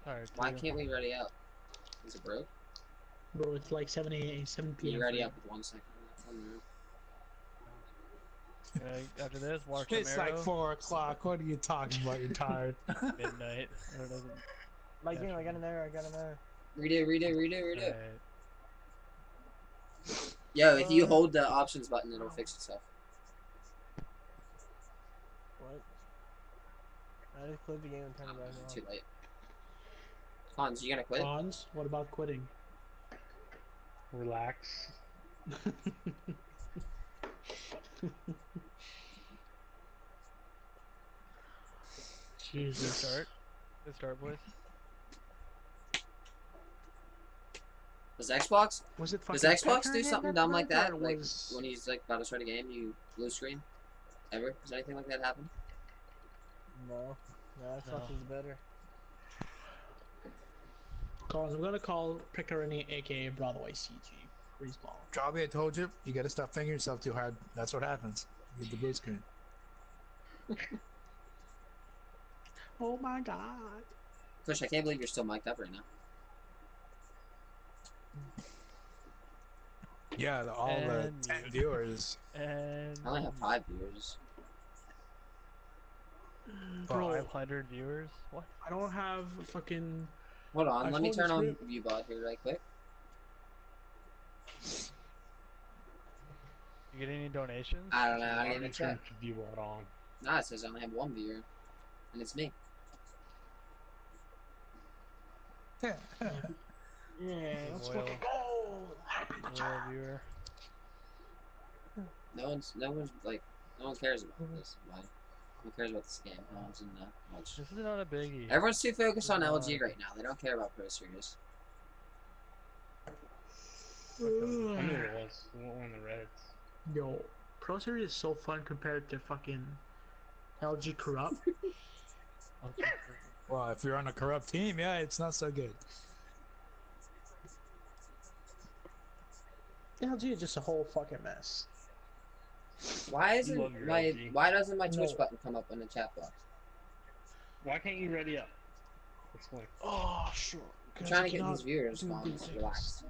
Tired Why too. can't we ready up? Is it broke? Bro, it's like 7 You p.m. for ready you. up with 1 second left on there. After this, watch some It's like Arrow. 4 o'clock. What are you talking about? You're tired. Midnight. Or doesn't. My game, I got an error, I got an error. Redo. Alright. Yo, if you hold the options button, it'll fix itself. What? I just closed the game and turned it back on. Too late. Hans, you gonna quit? Hans, what about quitting? Relax. Jesus. Good start, boys. Does Xbox? Was it fucking Does Xbox Pecker do in something that dumb like part, that? or Like was- when he's like about to start a game, you blue screen? Ever? Does anything like that happen? No. No, Xbox is better. Collins, I'm gonna call Piccarini, aka Broadway CG. Respawn. Jobby, I told you, you gotta stop thinking yourself too hard. That's what happens. You get the blue screen. Oh my god. Kush, I can't believe you're still mic'd up right now. Yeah, all the 10 viewers. And I only have 5 viewers. Bro, 500 viewers. What? I don't have fucking. Hold on, I let me told turn this on group- ViewBot here right quick. You get any donations? I don't know, I Why didn't do even you turn check. view mode on? Nah, it says I only have 1 viewer. And it's me. Yeah, let's Loyal. fucking go. Happy Loyal return. viewer. No one cares about this. Why? Who cares about this game? No one's in much. This is not a biggie. Everyone's too focused on LG right now. They don't care about Pro Series. I knew it was one of the Reddits. Yo, Pro Series is so fun compared to fucking LG Corrupt. Well, if you're on a corrupt team, yeah, it's not so good. LG is just a whole fucking mess. Why love your why doesn't my Twitch No. button come up in the chat box? Why can't you ready up? Explain. Oh, sure. I'm trying to get these viewers on relaxed.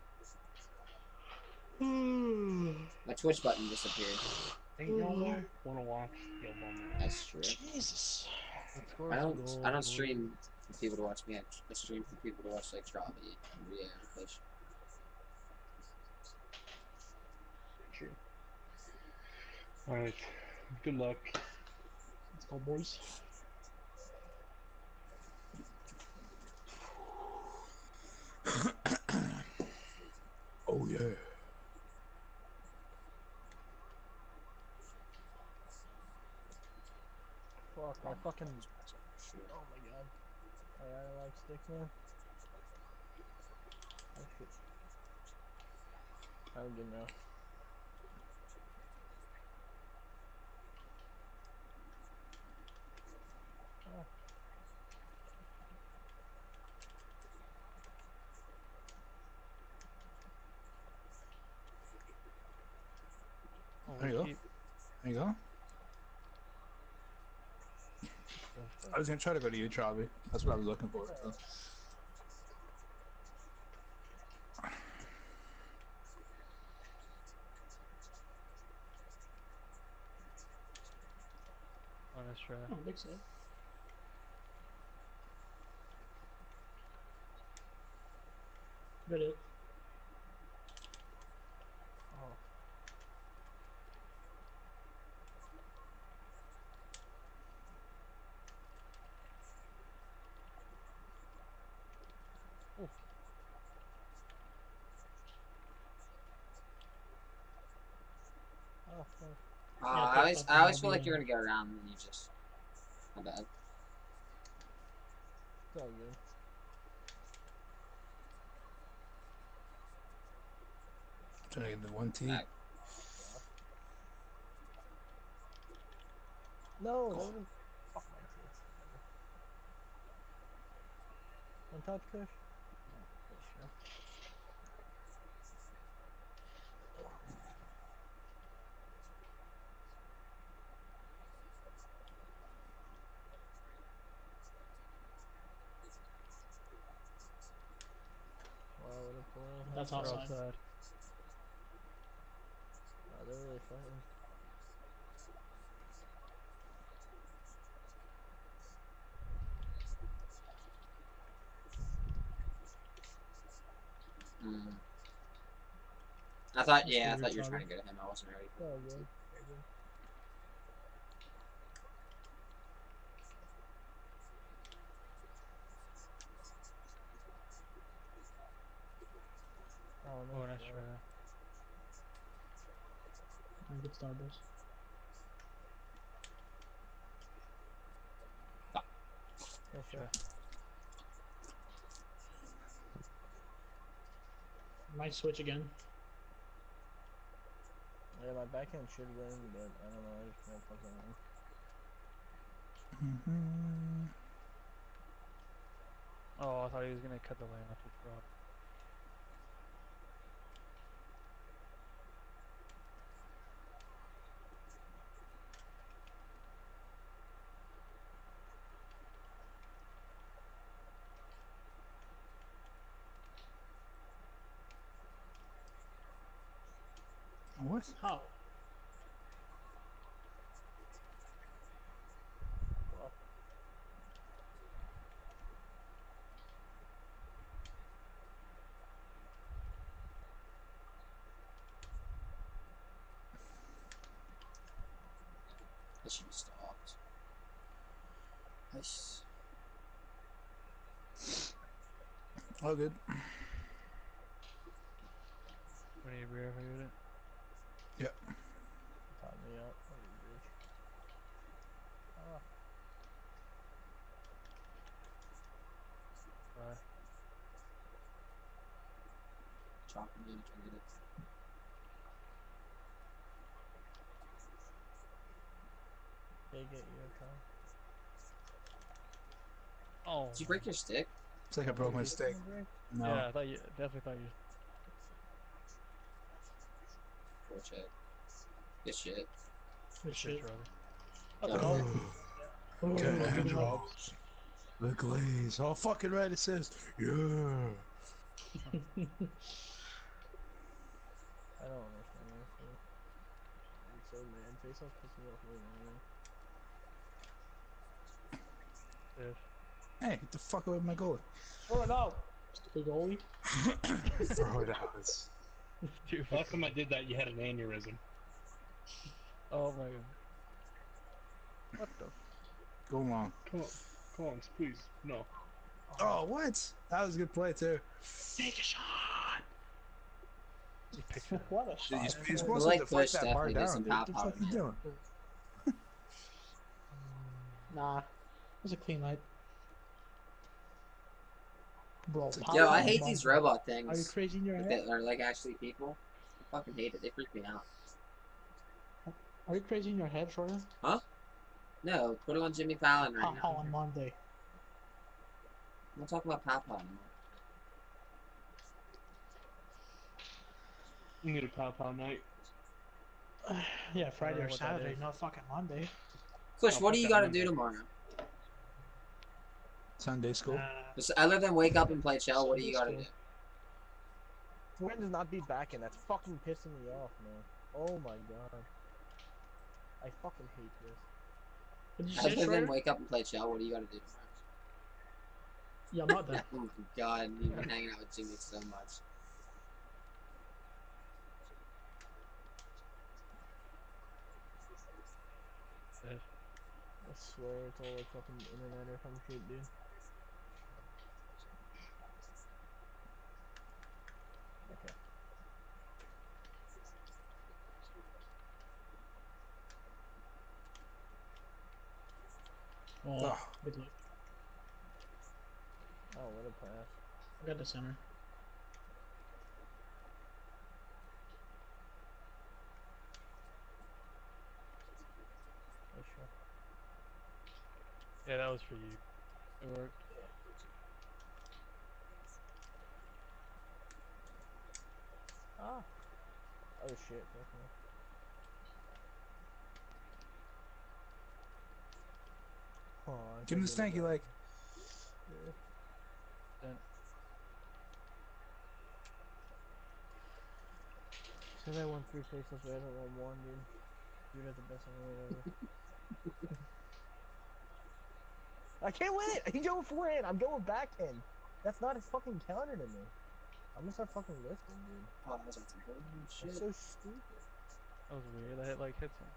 My Twitch button disappeared. Hey, you know what? Wanna watch? Yo, bum. That's true. Jesus. I don't stream for people to watch me. I stream for people to watch like Travi and Ria and Push. True. Alright. Good luck. Let's go, boys. Oh, yeah. Fuck, I fucking. Oh my god. I like sticks, man. Oh shit. I'm good now. Oh. There you go. There you go. I was gonna try to go to you, Travi. That's what I was looking for. So. Honest try. Oh, big save. Good it. Oh. Oh, fuck. I always feel like you're gonna get around and you just. My bad. It's all good. Trying to get the 1T. Back. No, that would've. Fuck my face. One touch, Kush? Yeah, sure. That's They're outside. outside. Oh, they're really fighting. Mm. I thought, That's yeah, I good, thought you were Charlie. trying to go to him. I wasn't ready for Oh, it. good. Oh, no. Oh, nice try. Good start, boys. Yeah, sure. Might switch again. Yeah, my backhand should win, but I don't know. I just can't fucking win. Oh, I thought he was gonna cut the lane off the drop. What? How? That should be stopped. Nice. All good. When you reevaluate it. Caught me up. Oh, you bitch. Ah. Try. Chopping in, trying to get it. They get you, Tom. Oh. Did you break your stick? It's like I broke my stick. No. Yeah, I thought you definitely thought you. Poor shit. Good shit. Good shit. Charlie. Go. Oh, Get good hands job. up. The glaze. Oh, fucking right it says. Yeah. I don't understand this. I'm so mad. Face off pissing me off more than anything. If. Hey, get the fuck away from my goalie. Throw it out. Stupid goalie. Throw it out. Dude. Last time I did that, you had an aneurysm. Oh my god. What the? Go long. Come on, please. No. Oh, what? That was a good play, too. Take a shot. He picked it up. What a You're shot. supposed The to leg deflect push that bar definitely did down. some Dude. What the power fuck are you in it. doing? Nah. It was a clean night. Bro, Yo, I power hate bomb. these robot Are you things crazy in your head? that are like actually people. I fucking hate it. They freak me out. Are you crazy in your head, Jordan? No, put it on Jimmy Fallon right Papa now. on Monday. I'm not talking about Papa anymore. You need a pow night. Yeah, Friday know or what that Saturday, is. not fucking Monday. Kush, Oh, what do fuck you that gotta Monday. do tomorrow? Sunday school. Just, other than wake up and play Chell, what do you gotta do? When does not be back in? That's fucking pissing me off, man. Oh my god. I fucking hate this. What did you say, Other than Schroeder? wake up and play Chell, what do you gotta do Yeah, I'm not there. tomorrow? Oh my god, you've been hanging out with Jimmy so much. If. I swear it's all like fucking internet or some shit, dude. Okay. Oh, Oh. good luck. Oh, what a pass. I got the center. Oh, sure. Yeah, that was for you. It worked. Ah. Oh shit, fuck me. Oh, I Give him the can't get it stanky back. leg. Yeah. Then. Because I won 3 places, but I haven't won 1, dude. You're the best one ever. I can't win it! He go forehand! I'm going backhand! That's not a fucking counter to me. I'm gonna start fucking lifting, dude. Oh, that was like some holy shit. That's so stupid. That was weird. I hit like hits him.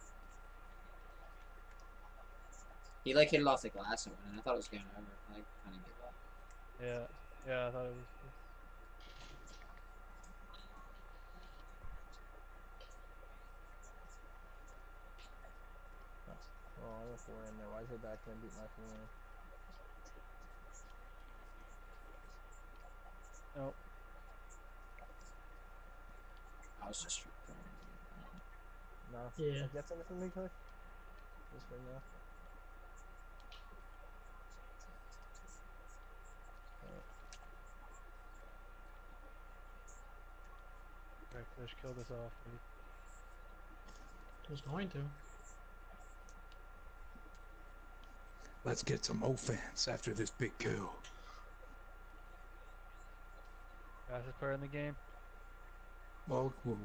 He like hit it off the glass and went, and I thought it was going over. I like kind of gave up. Yeah. Yeah, I thought it was. Oh, I went forehand there. Why is her backhand beat my forehand? Nope. I was just. No. Yeah. Get something from me, coach? Just right now. Alright, Fish, kill this off, please. I was going to. Let's get some offense after this big kill. Fastest player in the game. Well, whoa.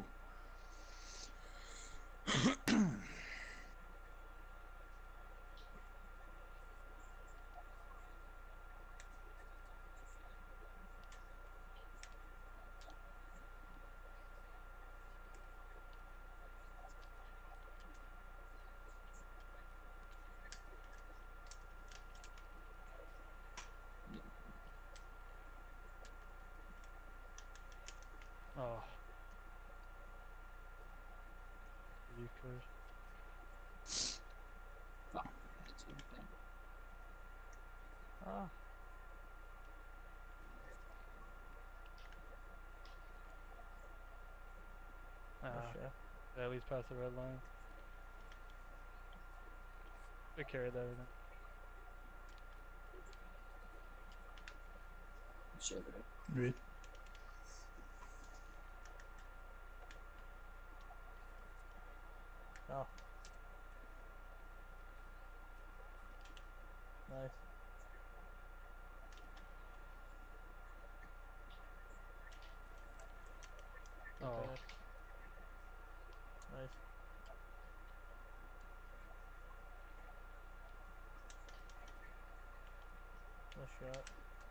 Oh. You could. Fuck. That's what I'm saying. Ah. Yeah, at least past the red line. I carried that everything. Shit, bro. Red. Oh. Nice. Oh. Okay. Nice. Nice shot.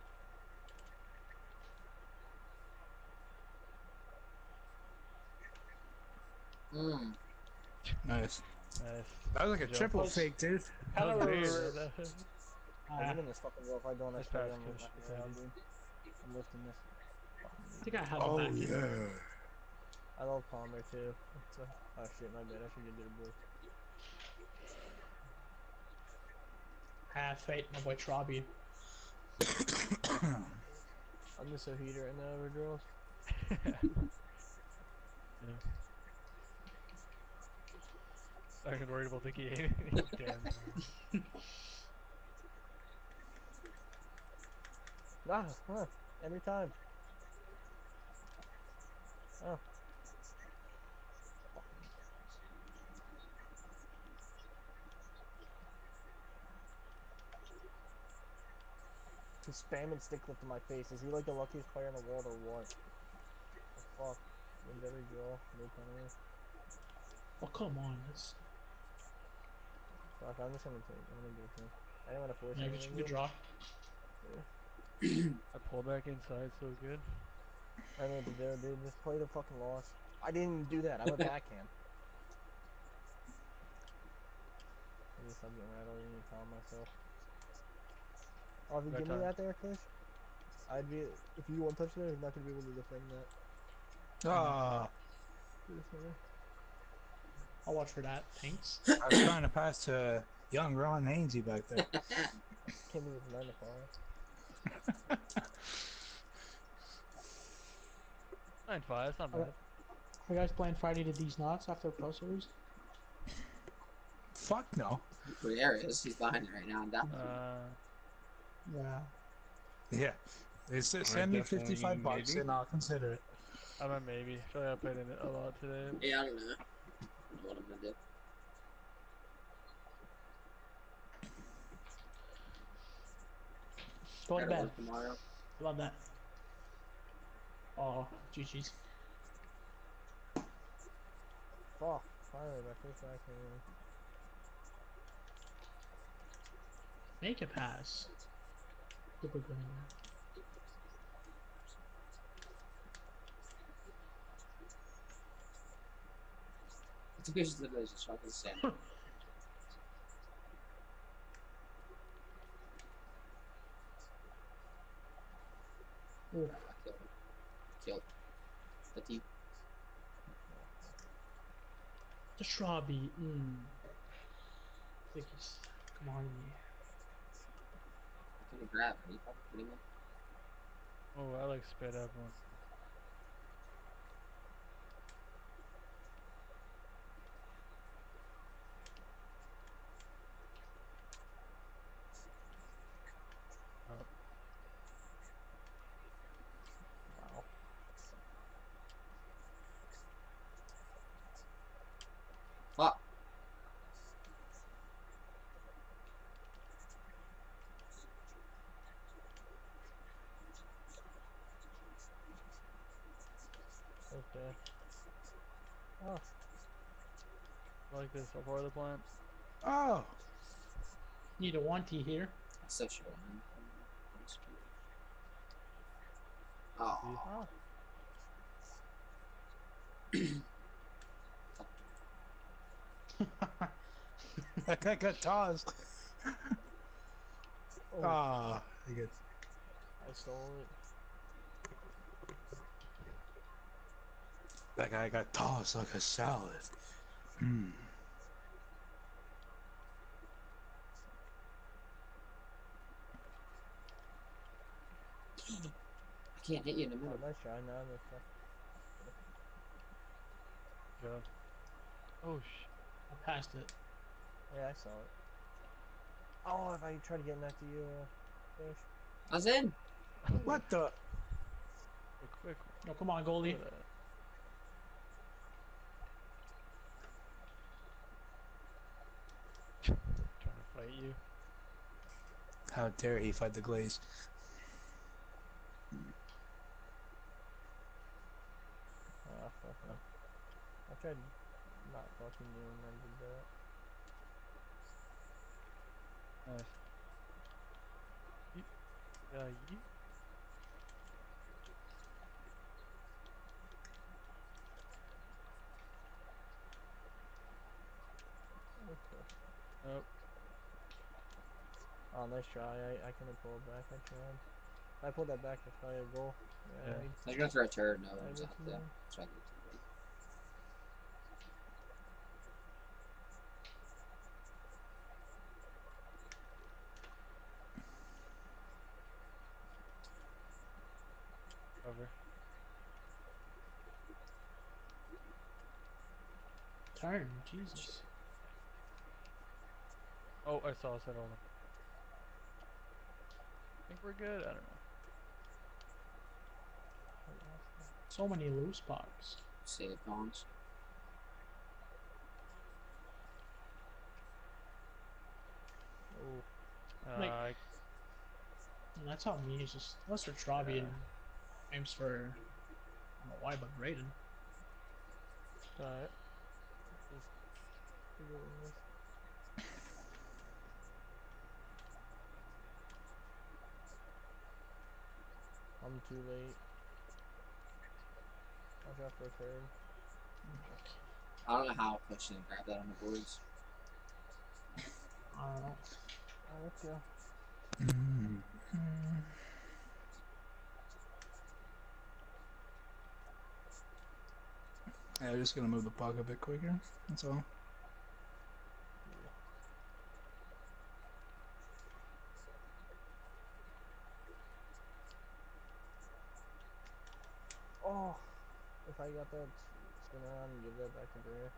Mmm. Nice. Nice. That was like a Good job. triple Close. fake, dude. That was Hello. weird. I'm in this fucking roll. If I don't, I Nice swear pass, I'm Coach. lifting It's it out, handy. dude. I'm lifting this. I think I have Oh, him back. yeah. I love Palmer too. It's like, oh shit, my bad. I should get the boy. Half fate, my boy Trabi. I'm just a heater right now, over girls. Yeah. I was worried about Dickie aiming. Damn. Ah, huh. Every time. Oh. He's spamming stick lift in my face. Is he like the luckiest player in the world or what? The fuck. Wins every draw. No penalty. Oh, come on. That's Fuck, I'm just gonna take. I'm gonna go for him. I didn't want to force yeah, anything. good draw. I pulled back inside so good. I know what to do, dude. Just play the fucking loss. I didn't do that. I'm a backhand. I just stop getting rattled and calm myself. Oh, if you Right give me time. that there, Fish, I'd be. If you one touch there, you're not gonna be able to defend that. Ah, I'll watch for that. Thanks. I was trying to pass to young Ron Hainsey back there. Can't believe it's 9 to 5. 9-5, that's not bad. Are you guys playing Friday to these knots after Pro Series? Fuck no. There he is. He's behind it right now. I'm down. Yeah. Yeah. It's, send me definitely 55 bucks maybe. and I'll consider it. I'm a maybe. I feel like I played in it a lot today. Yeah, I don't know. I don't know what I'm gonna do. Go to Gotta bed. work tomorrow. Love that. Oh, GG's. Fuck. Finally, my first back in. Make a pass. Super good. It's a good just fucking stand. Ooh. Killed. The team. The Shrabi. Come on. Can you grab it? You fucking kidding me? Oh, I like sped up one. Oh, Wow. Fuck. Okay. Oh. I like this. How far the plant? Oh! Need a 1T here. That's so short, man. Oh. Oh. That guy got tossed. Oh. Ah, you get. I stole it. That guy got tossed like a salad. Hmm. I can't hit you in the Oh, middle. nice try. Now I'm fuck. Good. Oh, sh. I passed it. Yeah, I saw it. Oh, if I try to get that to you, finish. I was in. What the? Quick. No, come on, goalie. Look at that. Trying to fight you. How dare he fight the glaze? Ah, fuck no. I tried not fucking you and then did that. Nice. You? Okay. Nope. Oh, nice try. I couldn't pull it back. I tried. If I pulled that back, that's probably a goal. Yeah. I was gonna throw a turd. No, I it was guess out you there. know. So I did it. Cover. Turn, Jesus. Oh, I saw us at all. Think we're good? I don't know. So many loose pucks. Save bombs. Oh, Like- I And that's how me is just unless for Travi and aims for I don't know why, but Raiden. alright. I'm too late. Watch out for a third. I don't know how I pushed and grabbed that on the boards. I don't know. Alright, let's go. Yeah, we're just gonna move the puck a bit quicker. That's all. Oh, if I got that spin around and give that back to Brea.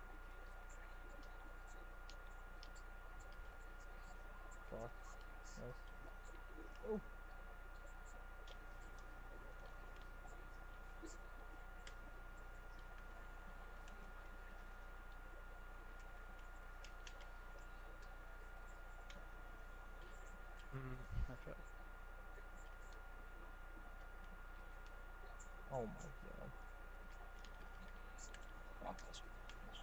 Fuck. Nice. Oh. I tried. Oh my god. Rock this one.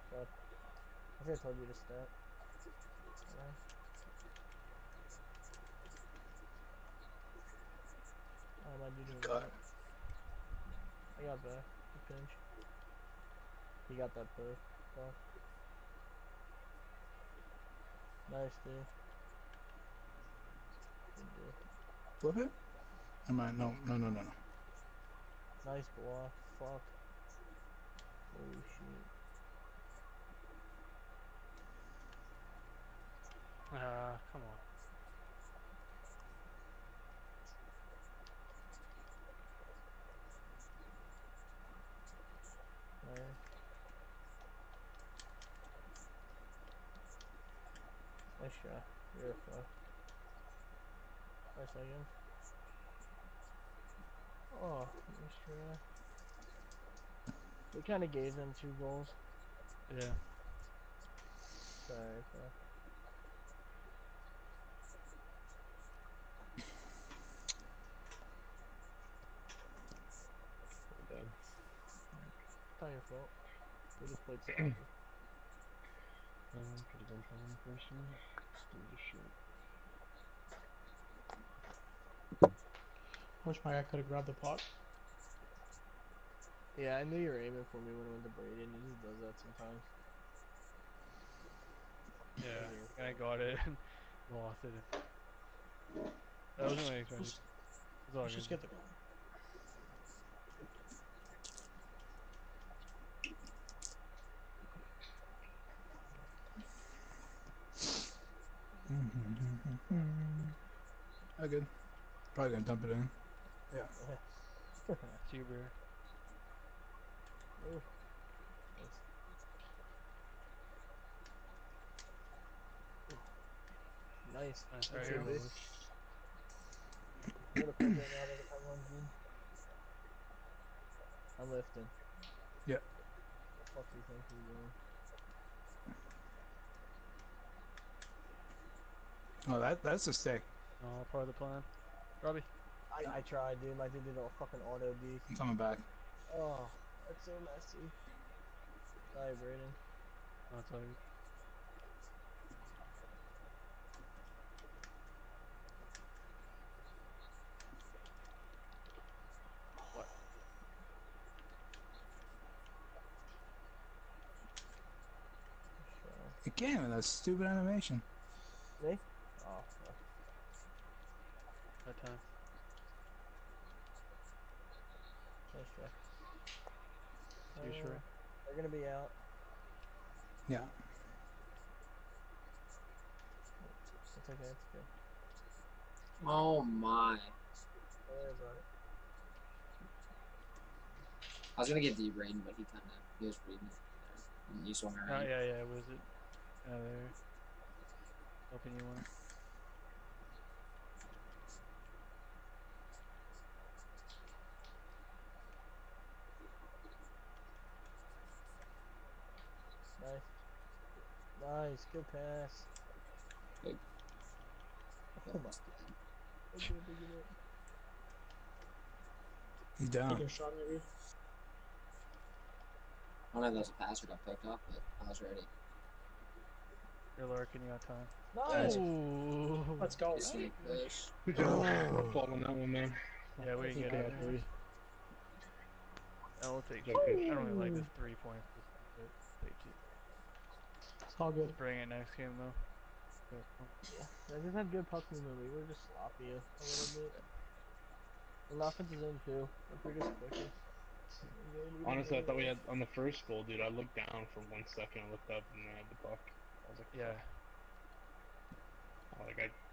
Fuck. I think I told you to step. Alright. Oh, my dude. Got it. I got that. Good pinch. He got that push. Fuck. Nice, dude. Good dude. Flip it? Am I? No. Nice block. Fuck. Holy shit. Come on. Nice. Nice shot. You're a fuck. 5 seconds. Oh, nice try. We kind of gave them 2 goals. Yeah. Sorry, fuck. Dead. It's not your fault. We just played so Could have done something first one. Still just shit. Wish my guy could have grabbed the pot. Yeah, I knew you were aiming for me when I went to Braden. He just does that sometimes. Yeah. And I got it and lost it. That wasn't what I expected. Let's, It's all let's just good. get the goal. Oh, good. Probably gonna dump it in. Tuber. Ooh. Nice. Nice. That's Right it, here. dude. What a pick right now that I want, dude. I'm lifting. Yep. What the fuck do you think you're doing? Oh, that's a stick. Oh, part of the plan. Robbie. I tried, dude. My dude did a fucking auto deke. I'm coming back. Oh, that's so messy. Sorry, Braden. Oh, it's all good. Again with that stupid animation. Me? Oh, fuck. That time. Nice try. You sure? They're gonna be out. Yeah. It's okay, it's okay. Oh my. Don't worry about it. I was gonna get D-Brain, but he was reading it there. And you swung Oh, around. yeah. Was it? There. Hoping you won. Nice. Nice, good pass. Good. Oh my. Look at it. He's down. Take a shot, maybe. I don't know if that was a pass or got picked up, but I was ready. You're lurking, you got time. Nice. Ooh. Let's go. Snake fish. Good job. I'll fall on that one, man. Yeah, we didn't get it. I will take it. Okay. I don't really like this 3 points. Take it. It's all good. Bring it next game though. Yeah, I just had good puck movement. We were just sloppy a little bit. And the offense is in too. We're just quicker. Honestly, I thought we had on the first goal, dude. I looked down for 1 second, I looked up, and I had the puck. I was like, Yeah. fuck. Like I